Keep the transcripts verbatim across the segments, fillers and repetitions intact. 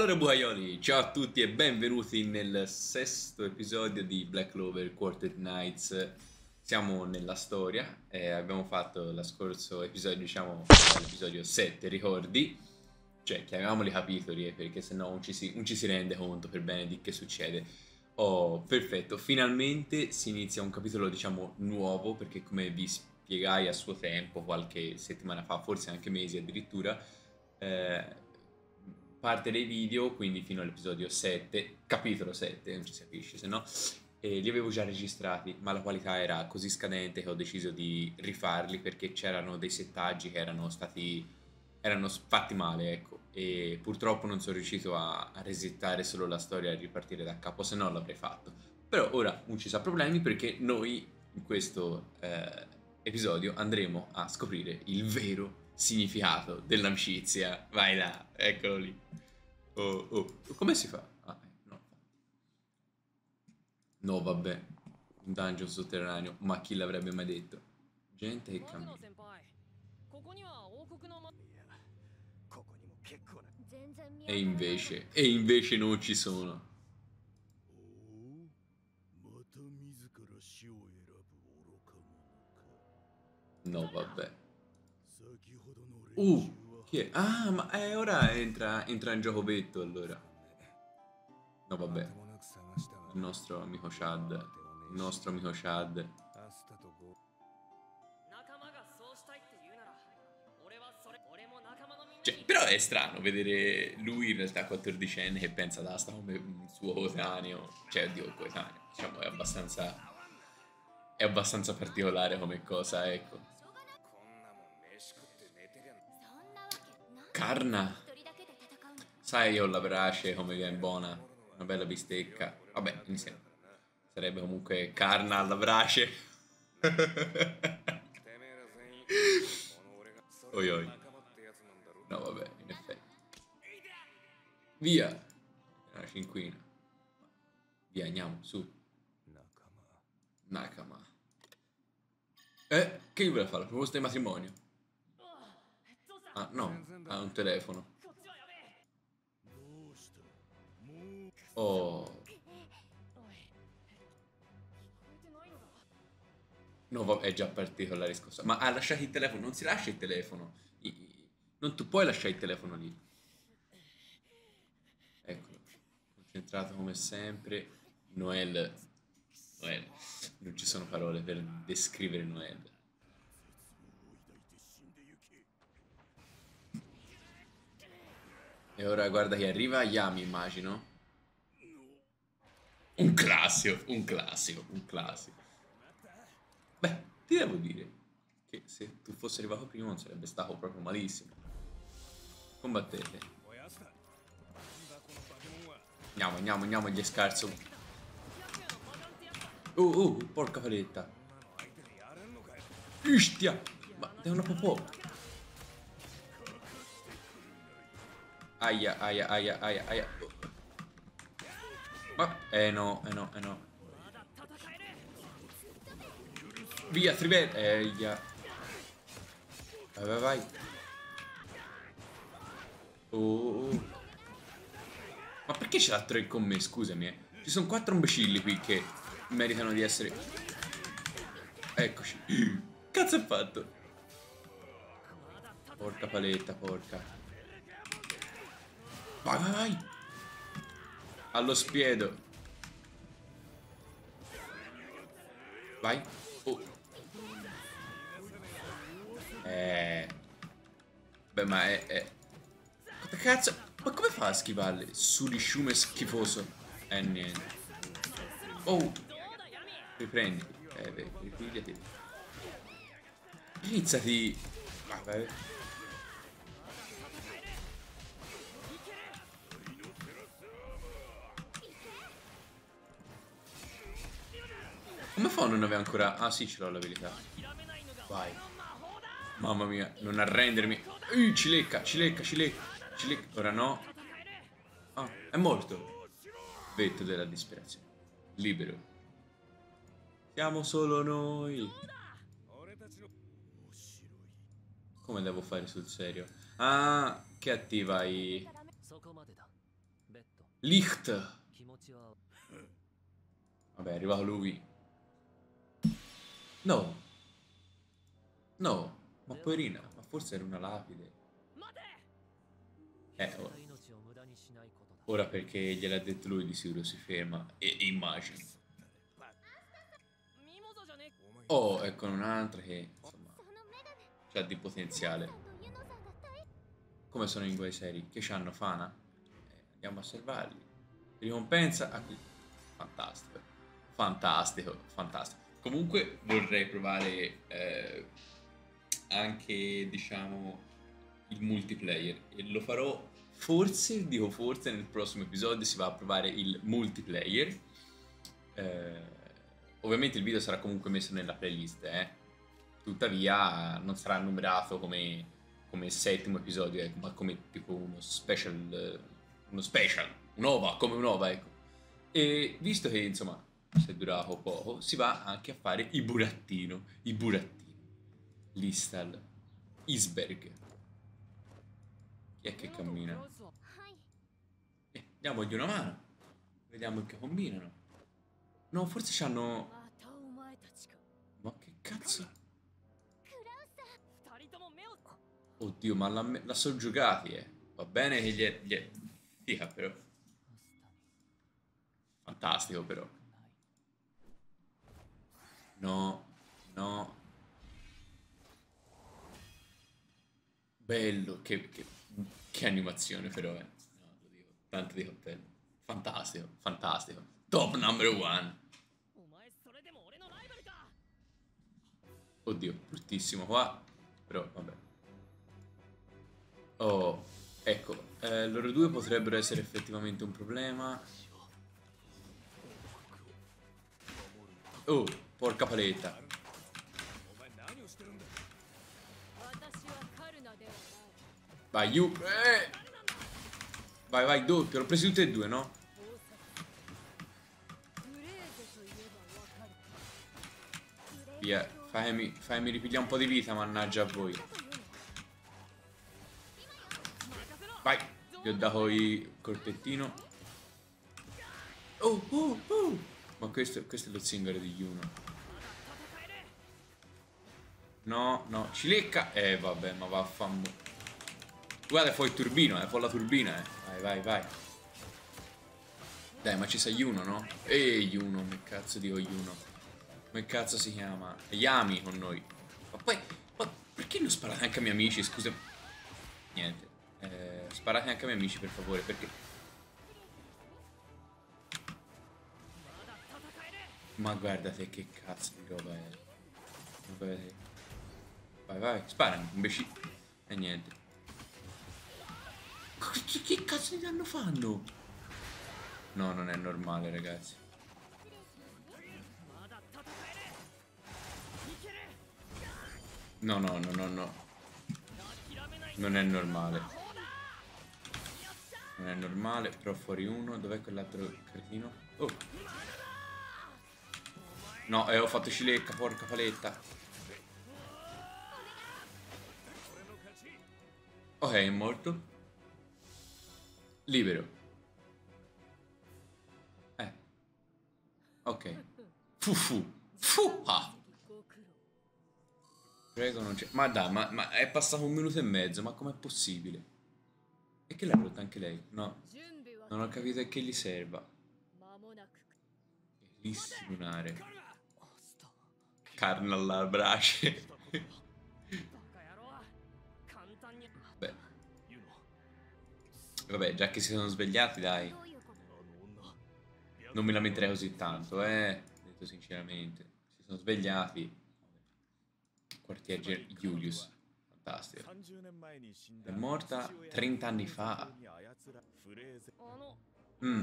Allora buaioli, ciao a tutti e benvenuti nel sesto episodio di Black Clover Quartet Nights. Siamo nella storia, eh, abbiamo fatto lo scorso episodio, diciamo l'episodio sette, ricordi? Cioè, chiamiamoli capitoli, eh, perché sennò non ci, si, non ci si rende conto per bene di che succede. Oh, perfetto, finalmente si inizia un capitolo, diciamo, nuovo, perché come vi spiegai a suo tempo, qualche settimana fa, forse anche mesi addirittura, eh, parte dei video, quindi fino all'episodio sette, capitolo sette, non ci si capisce, se no, eh, li avevo già registrati, ma la qualità era così scadente che ho deciso di rifarli perché c'erano dei settaggi che erano stati, erano fatti male, ecco, e purtroppo non sono riuscito a, a resettare solo la storia e ripartire da capo, se no l'avrei fatto. Però ora non ci sono problemi perché noi in questo eh, episodio andremo a scoprire il vero significato dell'amicizia. Vai là, eccolo lì. Oh, oh, come si fa? Ah, no. No, vabbè. Un dungeon sotterraneo, ma chi l'avrebbe mai detto? Gente che cammina. E invece, e invece non ci sono. No, vabbè. Uh, chi è? Ah, ma eh, ora entra, entra in gioco Vetto, allora. No, vabbè. Il nostro amico Chad. Il nostro amico Chad. Cioè, però è strano vedere lui in realtà quattordicenne che pensa ad Asta come un suo coetaneo. Cioè, oddio, coetaneo. Diciamo, è abbastanza... È abbastanza particolare come cosa, ecco. Carna. Sai, io ho la brace come viene buona. Una bella bistecca. Vabbè, insieme. Sarebbe comunque carna alla brace. Oi oi. No, vabbè, in effetti. Via. Una cinquina. Via, andiamo, su. Nakama. Eh, che gli vuole fare? La proposta di matrimonio? Ah, no, ha un telefono. Oh. No, vabbè, è già partito la riscossa. Ma ha lasciato il telefono, non si lascia il telefono. I- i- Non tu puoi lasciare il telefono lì. Eccolo. Concentrato come sempre. Noel. Noel. Non ci sono parole per descrivere Noel. E ora guarda che arriva Yami, immagino. Un classico, un classico, un classico. Beh, ti devo dire che se tu fossi arrivato prima non sarebbe stato proprio malissimo. Combattete. Andiamo, andiamo, andiamo, gli scarso. Oh, oh, porca paletta. Istia! Ma è una popò. Aia, aia, aia, aia, aia. Ma, eh no, eh no, eh no. Via, Trivel. Eia. Vai, vai, vai. Oh, oh. Ma perché ce l'ha tre con me, scusami, eh. Ci sono quattro imbecilli qui che meritano di essere... Eccoci. Cazzo è fatto? Porca paletta, porca. Vai, vai, vai. Allo spiedo. Vai. Oh. Eh... Beh, ma è... è... Che cazzo... Ma come fa a schivarle? Surisciume schifoso. Eh, niente. Oh. Riprendi. Eh, beh, ripigliati. Iniziati. Vai, vai. Come fa a non avere ancora... Ah sì, ce l'ho l'abilità. Vai. Mamma mia, non arrendermi. Uh, cilecca, cilecca, cilecca, cilecca. Ora no. Ah, è morto. Vetto della disperazione. Libero. Siamo solo noi. Come devo fare sul serio? Ah, che attiva i... Licht. Vabbè, è arrivato lui. No. No. Ma poverina, ma forse era una lapide. Eh, oh. Ora perché gliel'ha detto lui di sicuro si ferma. E immagino. Oh, ecco un'altra che, insomma, c'ha di potenziale. Come sono in quei seri? Che c'hanno Fana? Eh, andiamo a osservarli. Ricompensa a qui. Fantastico. Fantastico, fantastico. Comunque vorrei provare eh, anche, diciamo, il multiplayer. E lo farò forse, dico forse, nel prossimo episodio si va a provare il multiplayer. Eh, ovviamente il video sarà comunque messo nella playlist, eh. Tuttavia non sarà numerato come, come settimo episodio, ecco, ma come tipo uno special, uno special, un'ova, come un'ova, ecco. E visto che insomma si è durato poco, si va anche a fare i burattino, i burattini. Listal, Isberg. Chi è che cammina? Eh, diamogli una mano, vediamo che combinano. No, forse c'hanno... Ma che cazzo? Oddio, ma la, la sono giocati, eh. Va bene che gli è... Gli è... Figa, però. Fantastico, però. No, no. Bello, che, che, che animazione, però, eh. No, lo dico. Tanto di cappello. Fantastico, fantastico. Top number one. Oddio, bruttissimo qua. Però, vabbè. Oh, ecco. Eh, loro due potrebbero essere effettivamente un problema. Oh, porca paletta. Vai, Yu. Eh! Vai, vai, doppio. L'ho presi tutti e due, no? Via, fammi, fammi ripigliare un po' di vita, mannaggia a voi. Vai, gli ho dato il colpettino. Oh, oh, oh. Ma questo, questo è lo zingaro di Yuno. No, no, ci lecca. Eh, vabbè, ma vaffanculo. Guarda, poi il turbino, eh, poi la turbina, eh. Vai, vai, vai. Dai, ma ci sei Yuno, no? Ehi, Yuno, che cazzo dico Yuno? Come cazzo si chiama? Yami con noi. Ma poi, ma perché non sparate anche ai miei amici, scusa? Niente. Eh, sparate anche ai miei amici, per favore, perché... Ma guardate che cazzo di roba è. Vai, vai, vai, sparami, imbecille. E niente. Che, che cazzo di danno fanno? No, non è normale, ragazzi. No, no, no, no, no. Non è normale. Non è normale, però fuori uno. Dov'è quell'altro cretino? Oh. No, eh, ho fatto cilecca, porca paletta. Ok, è morto. Libero. Eh. Ok. Fufu. Fuha. Prego, non c'è. Ma dai, ma, ma è passato un minuto e mezzo, ma com'è possibile? E che l'ha rotta anche lei? No. Non ho capito a che gli serva. Bellissimo lunare. Carne alla brace. Beh. Vabbè, già che si sono svegliati, dai. Non mi lamenterei così tanto, eh. Detto sinceramente. Si sono svegliati. Quartier Julius. Fantastico. È morta trenta anni fa. Mm.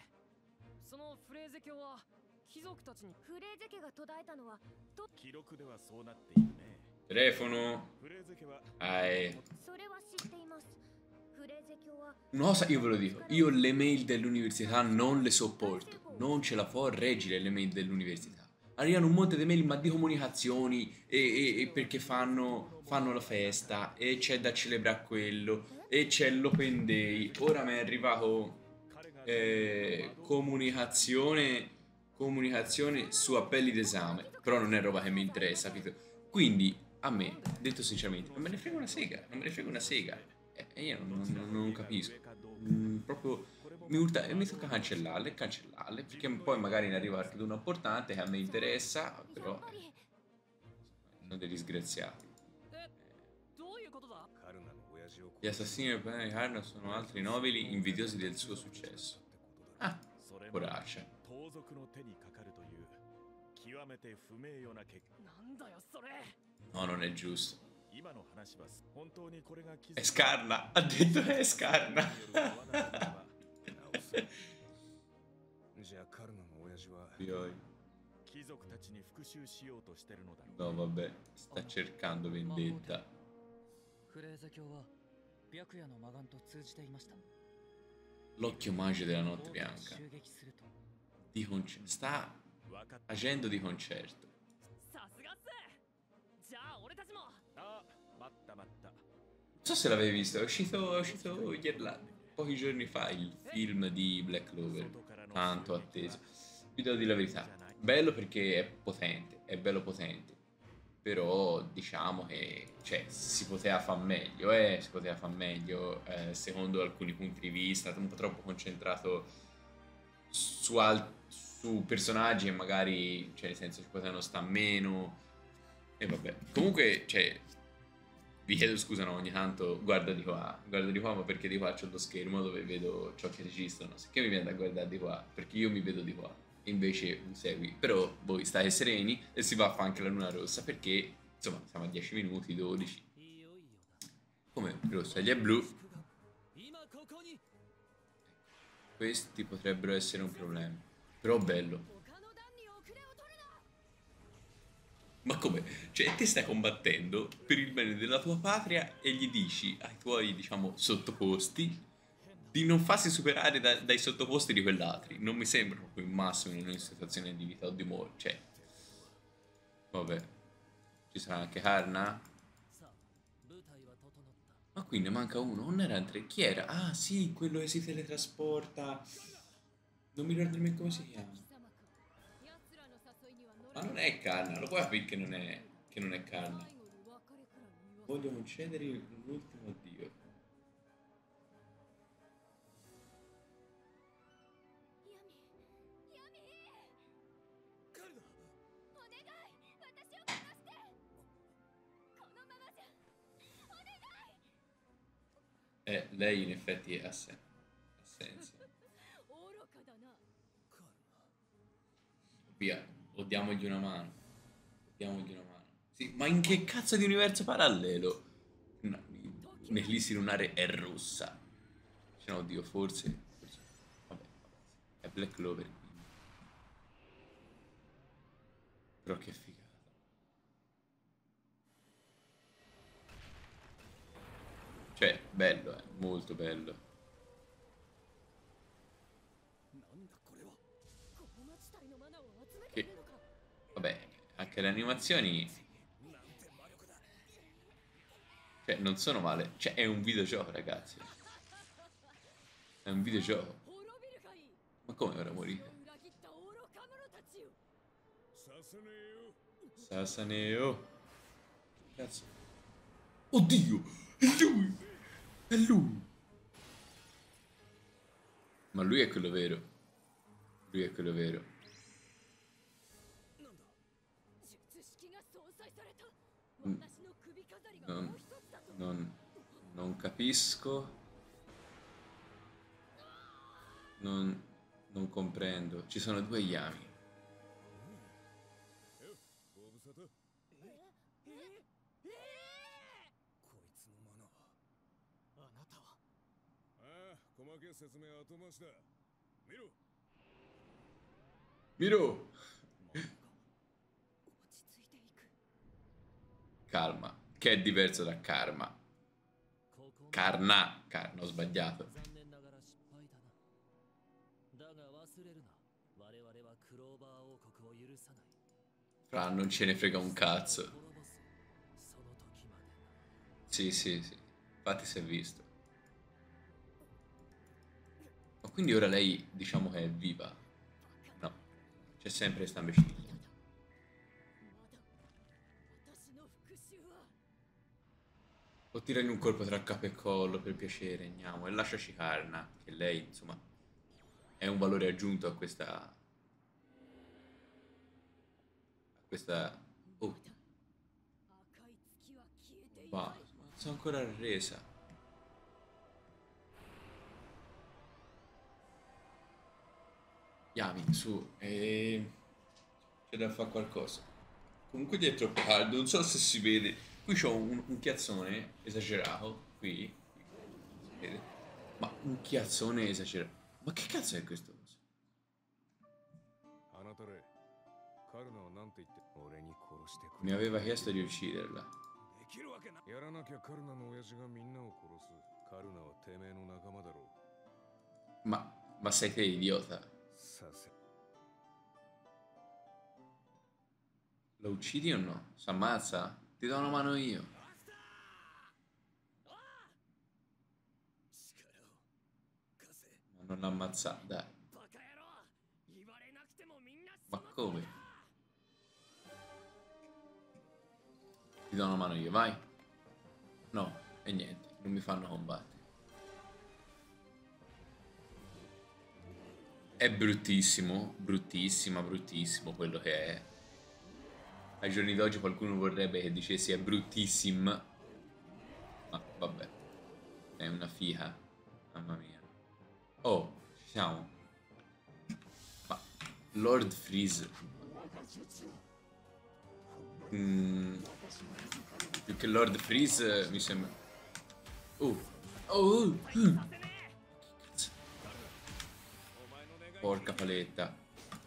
Telefono. Eh. Una cosa io ve lo dico, io le mail dell'università non le sopporto, non ce la può reggere le mail dell'università. Arrivano un monte di mail ma di comunicazioni e, e, e perché fanno, fanno la festa e c'è da celebrare quello e c'è l'open day. Ora mi è arrivato eh, comunicazione, comunicazione su appelli d'esame, però non è roba che mi interessa, capito? Quindi a me, detto sinceramente, non me ne frega una sega, non me ne frega una sega, e e io non, non- non capisco. Mm, proprio mi, urta- mi tocca cancellarle, cancellarle, perché poi magari ne arriva anche una importante che a me interessa, però eh, sono dei disgraziati. Gli assassini del pianeta di Karna sono altri nobili invidiosi del suo successo. Ah, coraggio. No, non è giusto. È Scarna, ha detto che è Scarna. Pioi. No, vabbè, sta cercando vendetta. L'occhio magico della notte bianca. Di concerto. Sta agendo di concerto. Non so se l'avevi visto, è uscito, è uscito ieri là, pochi giorni fa il film di Black Clover. Tanto atteso. Vi devo dire la verità. Bello perché è potente, è bello potente. Però diciamo che cioè, si poteva far meglio, eh, si poteva far meglio, eh, secondo alcuni punti di vista, un po' troppo concentrato su, al- su personaggi che magari, cioè nel senso ci potevano stare meno. E vabbè, comunque, cioè, vi chiedo scusa, no, ogni tanto guardo di qua, guardo di qua, ma perché di qua c'ho lo schermo dove vedo ciò che registrano, sicché mi viene da guardare di qua, perché io mi vedo di qua, e invece mi segui, però voi state sereni e si va a fare anche la luna rossa, perché, insomma, siamo a dieci minuti, dodici, come rossa, gli è blu, questi potrebbero essere un problema, però bello. Ma come? Cioè, te stai combattendo per il bene della tua patria e gli dici ai tuoi, diciamo, sottoposti di non farsi superare da- dai sottoposti di quell'altri. Non mi sembra proprio il massimo in una situazione di vita o di morte. Cioè, vabbè. Ci sarà anche Karna? Ma qui ne manca uno. Non era tre. Chi era? Ah, sì, quello che si teletrasporta. Non mi ricordo nemmeno come si chiama. Ma non è Karna, lo puoi capire che non è, che non è Karna. Voglio concedere l'ultimo addio. Eh, lei in effetti ha, sen- ha senso. Via, o diamogli una mano. Diamogli una mano. Sì, ma in che cazzo di universo parallelo? No, N'Elisi lunare è rossa. Cioè, no, oddio, forse, forse. Vabbè, è Black Clover, quindi. Però che figata. Cioè, bello, eh, molto bello. Che, vabbè, anche le animazioni, cioè, non sono male. Cioè, è un videogioco, ragazzi. È un videogioco. Ma come ora morire? Sasaneo. Cazzo. Oddio! È lui! È lui! Ma lui è quello vero. Lui è quello vero. Mm, Non, non, non capisco. Non, non comprendo. Ci sono due Yami. Miro! Calma. Che è diverso da karma. Karna. Karna, ho sbagliato. Fra, non ce ne frega un cazzo. Sì, sì, sì. Infatti si è visto. Ma Quindi ora lei, diciamo che è viva. No, c'è sempre questa imbecille. O tirargli un colpo tra capo e collo per piacere, andiamo. E lasciaci Karna, che lei, insomma, è un valore aggiunto a questa... A questa... Oh, ma non sono ancora resa. Yami, su, e... c'è da fare qualcosa. Comunque di è troppo caldo, non so se si vede. Qui c'ho un, un chiazzone esagerato, qui, si vede. Ma un chiazzone esagerato. Ma che cazzo è questo? Mi aveva chiesto di ucciderla. Ma, ma sei te idiota? Lo uccidi o no? S'ammazza? Ti do una mano io. Ma non l'ammazza, dai. Ma come? Ti do una mano io, vai. No, e niente, non mi fanno combattere. È bruttissimo, bruttissima, bruttissimo quello che è. Ai giorni d'oggi qualcuno vorrebbe che dicessi è bruttissima. Ma vabbè, è una figa, mamma mia. Oh, ci siamo. Ma Lord Freeze. Mm, più che Lord Freeze mi sembra... Oh, oh, uh. Cazzo. Porca paletta.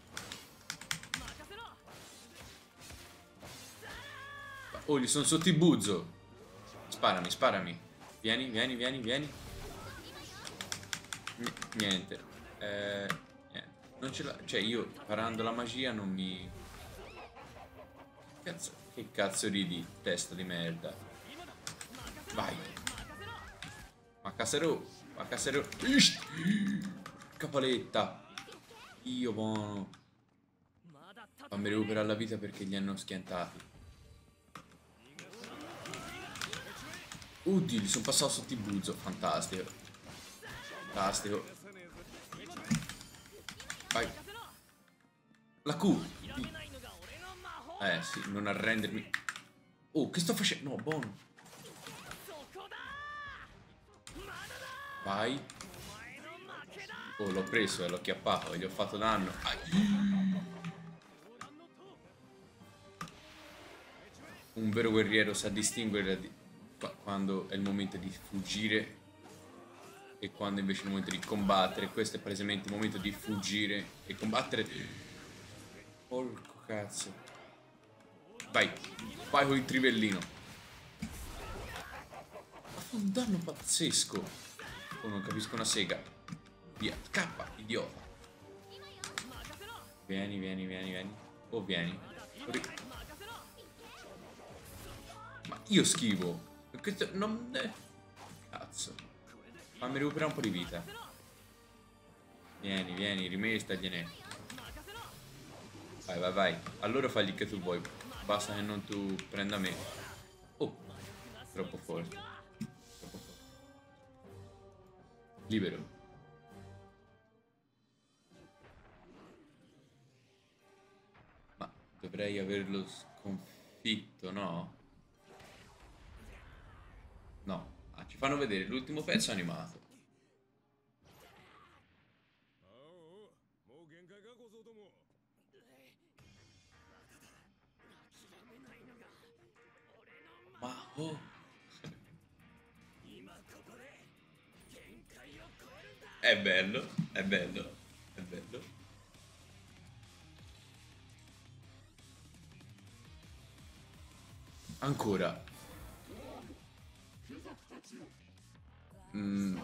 Oh, gli sono sotto il buzzo. Sparami, sparami. Vieni, vieni, vieni, vieni. N niente. Eh, niente. Non ce l'ha. Cioè, io parando la magia non mi... Cazzo. Che cazzo ridi, testa di merda. Vai. Ma casero. Ma casero. Capaletta. Io buono. Fammi recuperare la vita perché li hanno schiantati. Oddio, gli sono passato sotto il buzzo. Fantastico. Fantastico. Vai. La Q. Eh sì, non arrendermi. Oh, che sto facendo? No, buono. Vai. Oh, l'ho preso e l'ho chiappato e gli ho fatto danno. Ai. Un vero guerriero sa distinguere di... quando è il momento di fuggire e quando invece è il momento di combattere. Questo è palesemente il momento di fuggire e combattere. Porco cazzo. Vai, vai con il trivellino. Ma fa un danno pazzesco. Oh, non capisco una sega. Via, scappa, idiota. Vieni, vieni, vieni, vieni. Oh, vieni. Ma io schivo. Questo non... Cazzo. Fammi recuperare un po' di vita. Vieni, vieni, rimestagliene. Vai, vai, vai. Allora fagli che tu vuoi. Basta che non tu prenda me. Oh, troppo forte. Troppo forte. Libero. Ma dovrei averlo sconfitto, no? No. Ah, ci fanno vedere l'ultimo pezzo animato. Ma oh. È bello, è bello, è bello. Ancora. Mm.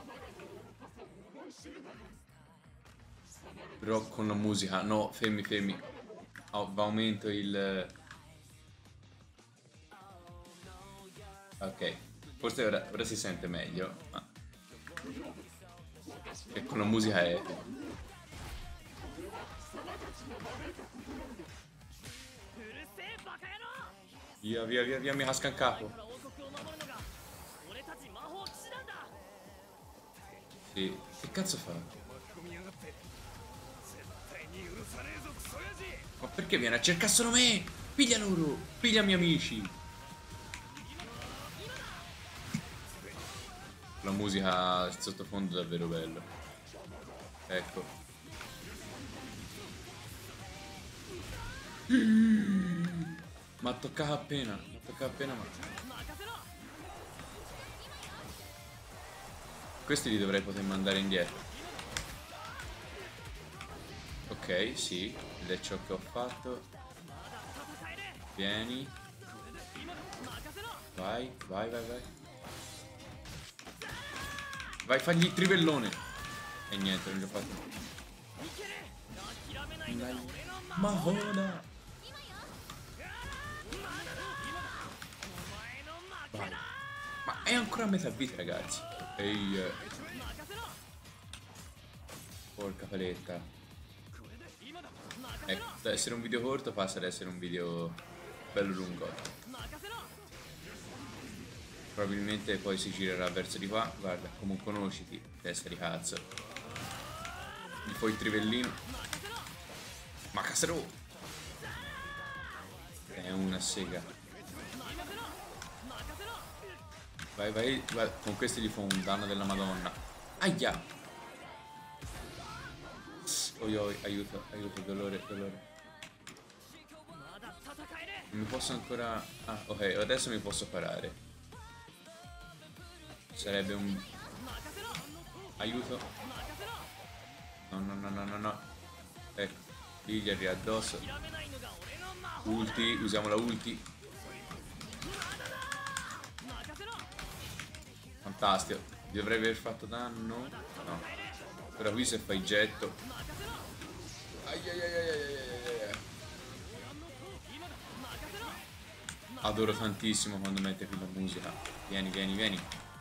Però con la musica. No, fermi, fermi. Oh, aumento il... Ok. Forse ora, ora si sente meglio. Ah. E con la musica è... Via, via, via, via, mi casca in capo. Sì, che cazzo fa? Ma perché viene a cercare solo me? Piglia loro, pigliami amici. La musica il sottofondo è davvero bello. Ecco. Ma toccava appena, ma toccava appena ma... Questi li dovrei poter mandare indietro. Ok, sì, ed è ciò che ho fatto. Vieni. Vai, vai, vai, vai. Vai, fagli il trivellone. E niente, non l'ho fatto. Mahona. Vai. Ma è ancora a metà vita, ragazzi. Ehi, eh. Porca paletta. Ecco, da essere un video corto passa ad essere un video bello lungo. Probabilmente poi si girerà verso di qua. Guarda, comunque conosciti, testa di cazzo. Gli fai il trivellino. Ma casero! È una sega. Vai, vai, vai. Con questi gli fa un danno della Madonna. Aia! Oh, oi, aiuto, aiuto, dolore, dolore. Non mi posso ancora... Ah, ok, adesso mi posso parare. Sarebbe un... Aiuto. No, no, no, no, no, no. Ecco, lì gli arriva addosso. Ulti, usiamo la ulti. Fantastico. Gli dovrei aver fatto danno? No. Però qui se fai getto. Ai ai ai ai ai ai ai. Adoro tantissimo quando mette qui la musica. Vieni, vieni, vieni.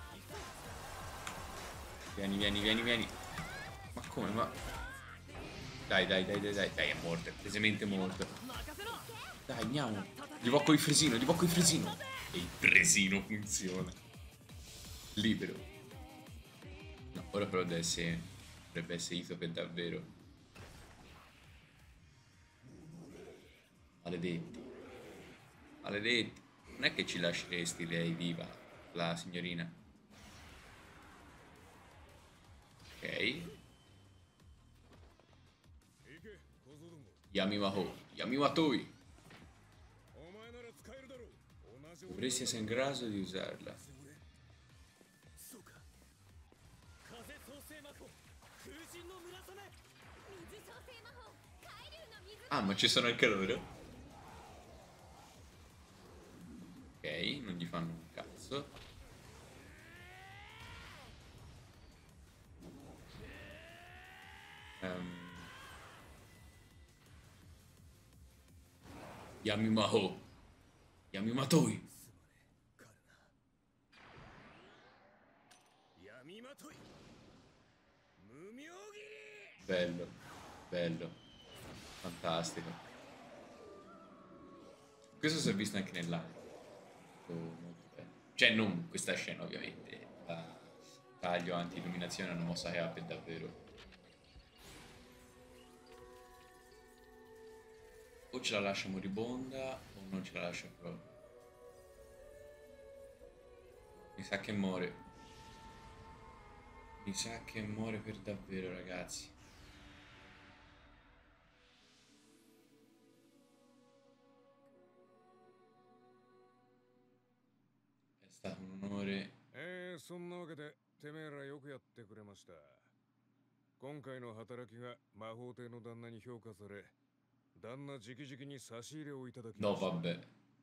Vieni, vieni, vieni, vieni. Ma come? Ma... Dai, dai, dai, dai, dai. Dai, è morto, è presemente morto. Dai, andiamo. Gli vocco il fresino, gli vocco il fresino. E il fresino funziona. Libero. No, ora però deve essere... Dovrebbe essere Ito per davvero. Maledetti. Maledetti. Non è che ci lasceresti lei viva, la signorina. Ok. Yamimaho. Yamimatoi. Dovresti essere in grado di usarla. Ah, ma ci sono anche loro? Ok, non gli fanno un cazzo. Um. Yamimaho. Yamimatoi. Bello, bello, fantastico. Questo si è visto anche nell'anime. Oh, molto bello. Cioè, non questa scena, ovviamente. La taglio anti-illuminazione è una mossa che abbia davvero. O ce la lascia moribonda o non ce la lascia proprio. Mi sa che muore. Mi sa che muore per davvero, ragazzi. È stato un onore. Eh, そんなわけでてめえらよくやってくれました。今回の働きが魔法帝の旦那に評価され、旦那直々に差し入れをいただきま No, した。 vabbè.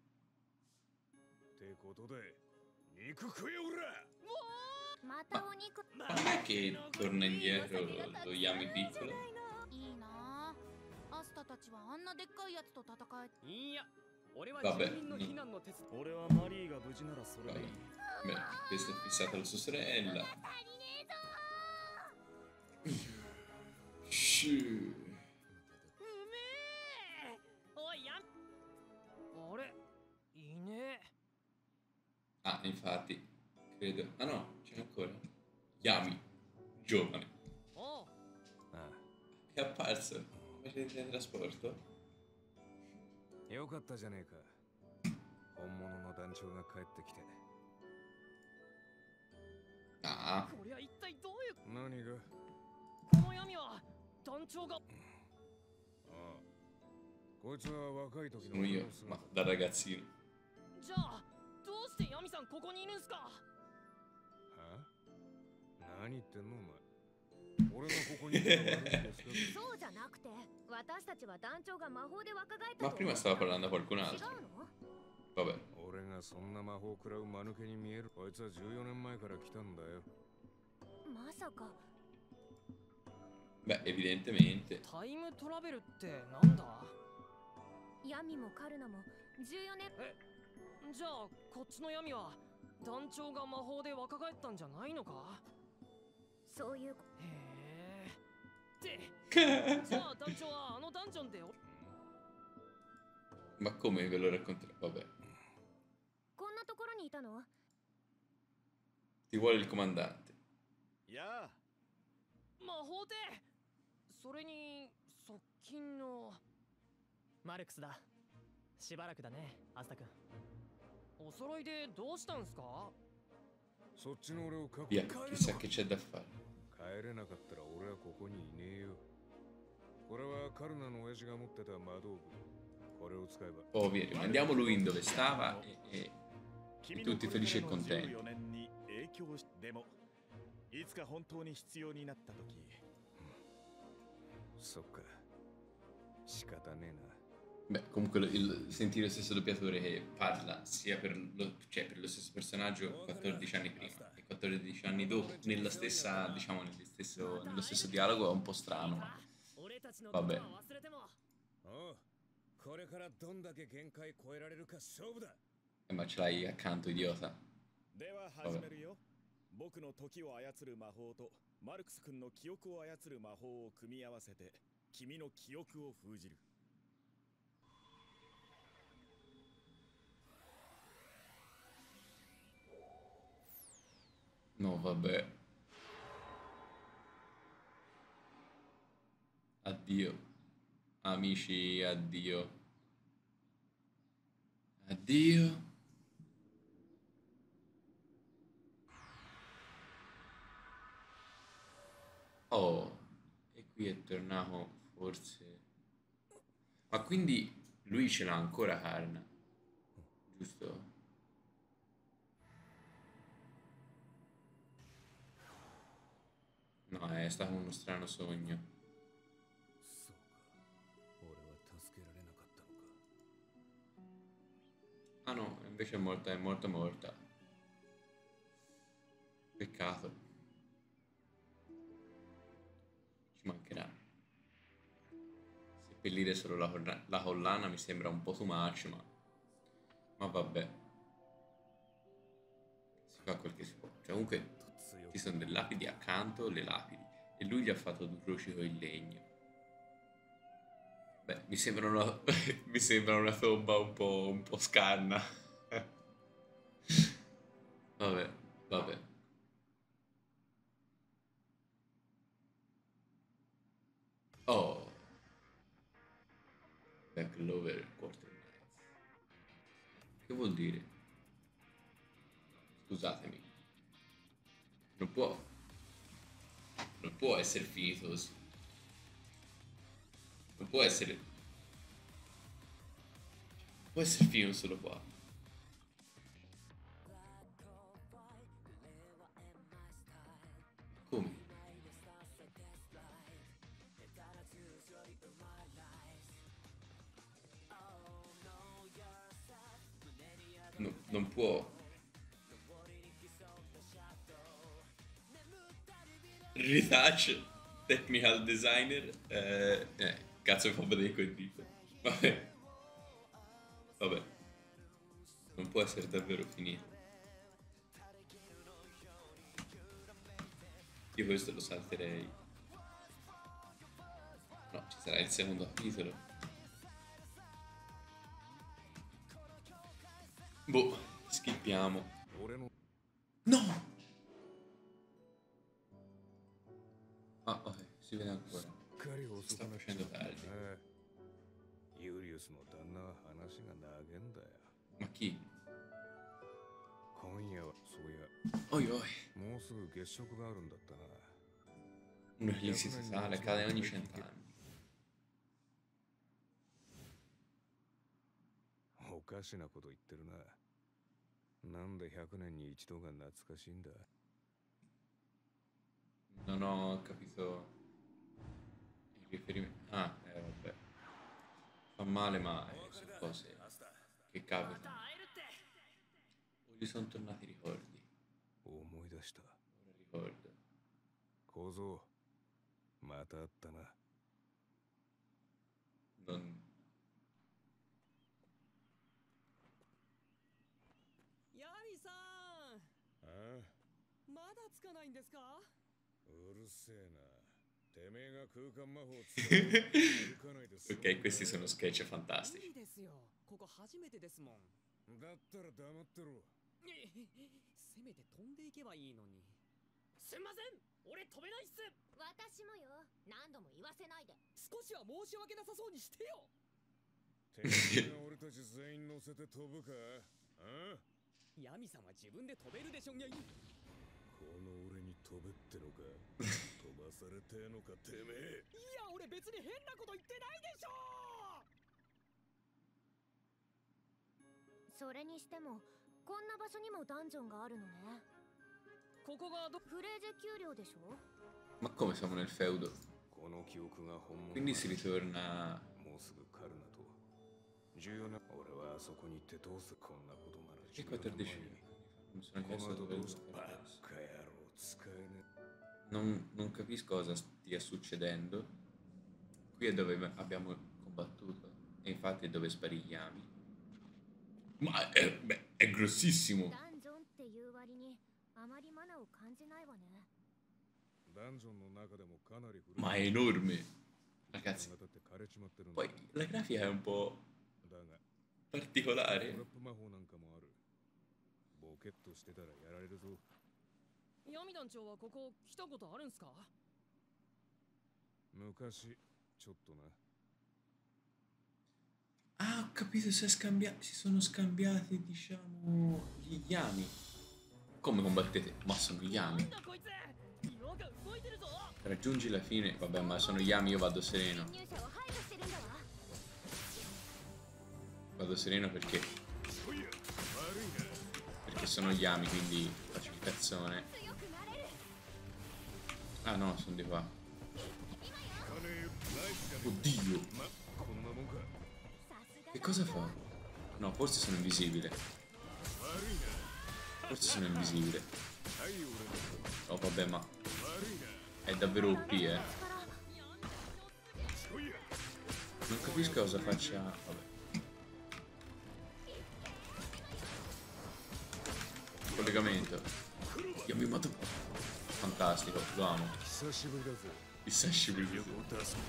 ってことで、肉食えおら。 Ma non è che torna indietro lo Yami piccolo? いいなあ。アスタたちはあんなでっかいやつと戦え。 いや、俺は Vabbè, 住民の no. 避難の手伝い。俺はマリーが無事ならそれでいい。 Beh, questa è fissata la sua sorella. Sì. うめえ。おいやん。あれいねえ。 Ah, infatti, credo. Ah no, c'è ancora. Yami, giovane. おう。 あ È apparso come di teletrasporto. あ、よかったじゃねえか。本物の団長が帰ってきて。 Ah, こりゃ一体どういう。 何が？ この闇は団長が。 ああ、こいつは若い時の sono 俺 io, の ma 姿。 da ragazzino. じゃあどうして闇さんここにいるんすか。 はあ？何言ってんのお前。俺がここにいたら悪いんですか？ そうじゃなくて、私たちは団長が魔法で若返った Ma と prima 思っ stava た。 parlando a qualcun 違 altro. うの？ Vabbè. 俺がそんな魔法食らう間抜けに見える。こいつはじゅうよねんまえから来たんだよ。 まさか Beh, evidentemente. タイムトラベルってなんだ。 闇もカルナもじゅうよねん。 じゃあこっちの闇は団長が魔法で若返ったんじゃないのか。 そういう。 へえ。ってじゃあ団長はあのダンジョンで。 Ma come ve lo racconterò? Vabbè. こんなところにいたの？ Ti vuole il comandante. いや魔法で。それに側近のマルクスだ。しばらくだねアスタ君。お揃いでどうしたんすか。 そっちの俺を確 Via, 保。 chissà che c'è da fare. 帰れなかったら俺はここにいねえよ。これはカルナの親父が持ってた魔道具。これを使えば。 Oh, vieni, mandiamo lui in dove stava e, e, e tutti felici e contenti. でもいつか本当に必要になった時。 そっか。仕方ねえな。 Beh, comunque il, il- sentire lo stesso doppiatore che parla sia per lo, cioè per lo stesso personaggio quattordici anni prima e quattordici anni dopo nella stessa, diciamo, nello stesso, nello stesso dialogo è un po' strano, ma 俺たちの vabbè. ことは忘れても。 おう、これからどんだけ限界超えられるか勝負だ。 Eh, ma ce l'hai accanto, idiota. では始めるよ。僕の時を操る魔法とマルクス君の記憶を操る魔法を組み合わせて君の記憶を封じる。 No, vabbè. Addio. Amici, addio. Addio. Oh, e qui è tornato forse. Ma quindi lui ce l'ha ancora Karna, giusto? No, è stato uno strano sogno. そうか。俺は助けられなかったのか。 Ah no, invece è morta, è morta morta. Peccato. Ci mancherà. Seppellire solo la, colla- la collana mi sembra un po' too much, ma... Ma vabbè. Si fa quel che si può. Cioè, comunque, 強 ci sono delle lapidi accanto, le lapidi. E lui gli ha fatto due croci con il legno. Beh, mi sembra una... mi sembra una tomba un po', un po' scarna. Vabbè, vabbè. Oh. Back Lover Quarter Knights. Che vuol dire? Scusatemi. Non può. Non può essere finito così. Non può essere. Può essere finito solo qua. Come? No, non può. Retouch, technical designer, eh, eh, cazzo mi fa vedere quel dito. Vabbè. Vabbè. Non può essere davvero finito. Io questo lo salterei. No, ci sarà il secondo capitolo. Boh, skippiamo. 俺の No! Ah, ok, si vede ancora. かり遅 Sta くなっちゃ facendo う tardi. ねユリウスの旦那は話が長えんだよ Ma chi? 今夜はそういや Oi oi. もうすぐ月食があるんだったな Un eclissi totale accade ogni cent'anni. おかしなこと言ってるななんでひゃくねんに一度が懐かしいんだ Non ho capito il riferimento. Ah, eh, vabbè. Fa male, ma eh, sono cose che ま capitano. た会えるって O gli sono tornati i ricordi. 思い出した Ora ricordo. 小僧また会ったな Non... ヤミさんああまだつかないんですかうるせえなてめえが空間魔法を使う歩かないで済む Ok, questi sono sketch 無 fantastici. 理ですよここ初めてですもんだったら黙ってろせめて飛んでいけばいいのにすんません俺飛べないっす私もよ。何度も言わせないで。 少しは申し訳なさそうにしてよてめえが俺たち全員乗せて飛ぶかああヤミさんは自分で飛べるでしょにゃいこの俺に飛べってのか飛ばされてえのかてめえいや俺別に変なこと言ってないでしょそれにしても、こんな場所にもダンジョンがあるのね。 ここがどフレーゼ丘陵でしょ Ma come siamo nel feudo? この記憶が本物 Quindi si ritorna... もうすぐカルナと重要な俺はあそこに行ってどうするこんなことなら Che quattordici Mi sono この chiesto 後 dove どうする dove バ fare カ questo. 野郎使えね Non, non capisco cosa stia succedendo. Qui è dove abbiamo combattuto. E infatti è dove sparigliami. Ma è, beh, è grossissimo. ダンジョンっていう割に、あまりマナを感じないわね。 ダンジョンの中でもかなり古い Ma è enorme. Ragazzi, だって枯れちまってるんだ poi la grafica è un po' だが particolare. トラップ魔法なんかもあるボケっとしてたらやられるぞヤミ団長はここ来たことあるんすか昔ちょっとな Ah, ho capito, si, è scambia- si sono scambiati, diciamo, gli yami. Come combattete? Ma sono なん yami. だこいつ色が動いてるぞ Raggiungi la fine. Vabbè, ma sono yami, io vado sereno. 侵入者を排除してるんだわ。 Vado sereno perché... Perché sono yami, quindi pacificazione. 強くなれる。 Ah no, sono di qua. 今よ。 Oddio. まこんなもんか Che cosa fa? No, forse sono invisibile. Forse sono invisibile. はい俺の Oh, vabbè, ma 悪いな è davvero O P, eh. 力 Non capisco cosa faccia... Vabbè. Collegamento. Io mi mato. Fantastico, lo amo. 久しぶりだぜ Hisashiburi. 旅行出す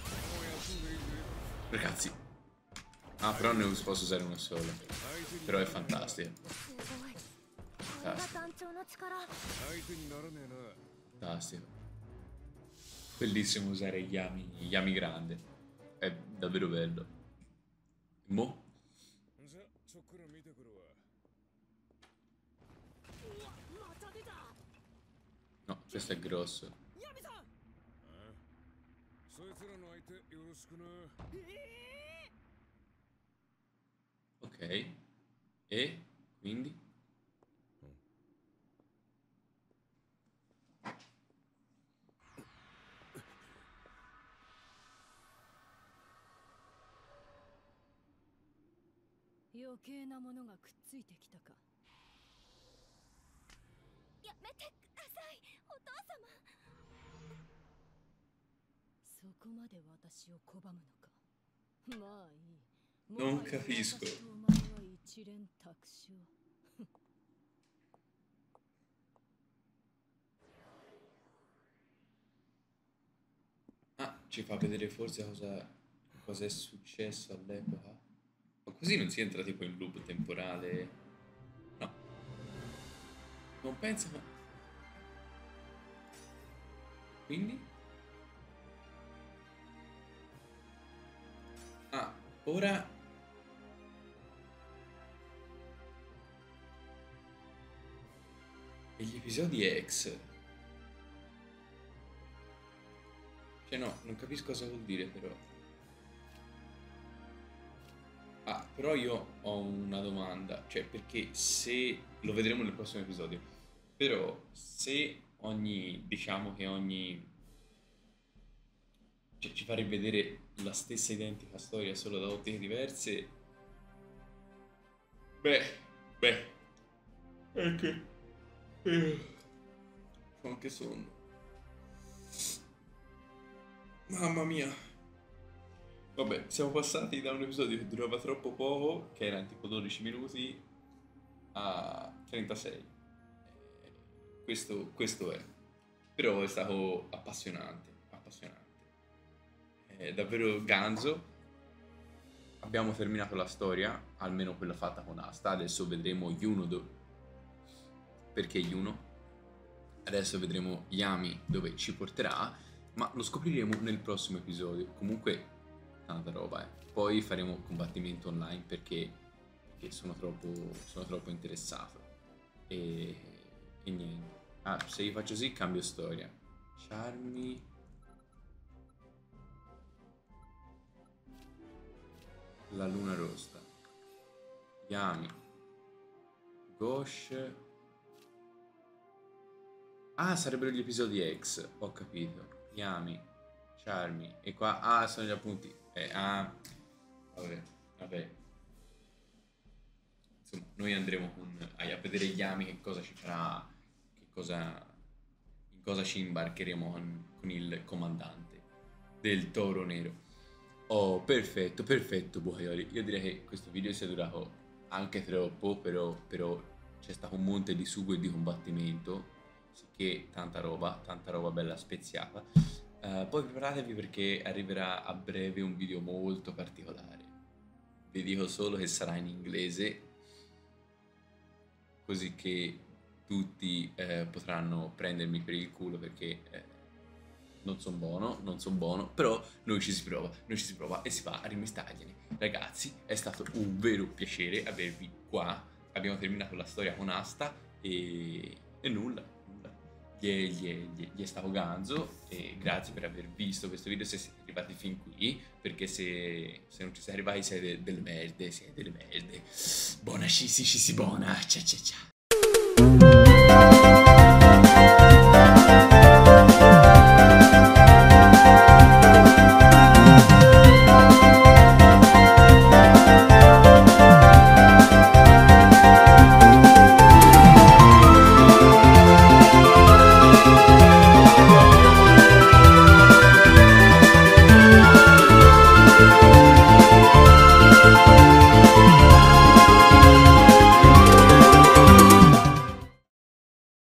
Ragazzi. Ah, però ne posso usare uno solo. Però è fantastico. すごい。これが団長の力。 相手にならねえな Fantastico. Bellissimo usare gli Yami, gli Yami grande. È davvero bello. Mo? じゃちょっくら見てくるわうわまた出た No, questo è grosso. ヤミさんあそいつらの相手よろしくなえ Ok. E? Quindi? 余計なものがくっついてきたか。 やめてください、お父様。 そこまで私を拒むのか。まあいい。 Non capisco. 私とお前は一連卓勝。 Ah, ci fa vedere forse cosa, cosa è successo all'epoca. Ma così non si entra tipo in loop temporale? No. Non penso. Ma... Quindi? Ah, ora... E gli episodi ex... Cioè no, non capisco cosa vuol dire però. Ah, però io ho una domanda. Cioè, perché se... Lo vedremo nel prossimo episodio. Però se ogni... Diciamo che ogni... Cioè, ci fa rivedere la stessa identica storia solo da ottiche diverse. Beh, beh, è che eh, ho anche sonno. Mamma mia. Vabbè, siamo passati da un episodio che durava troppo poco, che era tipo dodici minuti, a trentasei. Eh, Questo, questo è. Però è stato appassionante, appassionante. È davvero ganzo. Abbiamo terminato la storia, almeno quella fatta con Asta. Adesso vedremo Yuno do... Perché Yuno? Adesso vedremo Yami dove ci porterà, ma lo scopriremo nel prossimo episodio. Comunque, tanta roba, eh. Poi faremo combattimento online perché, perché sono, troppo, sono troppo interessato. E, e niente. Ah, se io faccio così cambio storia. Charmi... La luna rossa. Yami. Ghosh. Ah, sarebbero gli episodi ex. Ho capito. Yami. Charmi. E qua... Ah, sono gli appunti. Eh, ah. Vabbè. Vabbè. Insomma, noi andremo con... a vedere Yami che cosa ci farà... Che cosa... In cosa ci imbarcheremo con, con il comandante del Toro Nero. Oh, perfetto, perfetto, Bucaioli. Io direi che questo video sia durato anche troppo, però, però c'è stato un monte di sugo e di combattimento, sicché tanta roba, tanta roba bella speziata. Uh, poi preparatevi perché arriverà a breve un video molto particolare. Vi dico solo che sarà in inglese, così che tutti eh, potranno prendermi per il culo perché... Eh, non sono buono, non sono buono, però noi ci si prova, noi ci si prova e si va a rimestargliene. Ragazzi, è stato un vero piacere avervi qua. Abbiamo terminato la storia con Asta e, e nulla, nulla. Gli è, gli, è, gli, è, gli è stato ganzo e grazie per aver visto questo video se siete arrivati fin qui, perché se, se non ci siete arrivati siete delle merde, siete delle merde. Buona ci si ci si buona, ciao ciao ciao.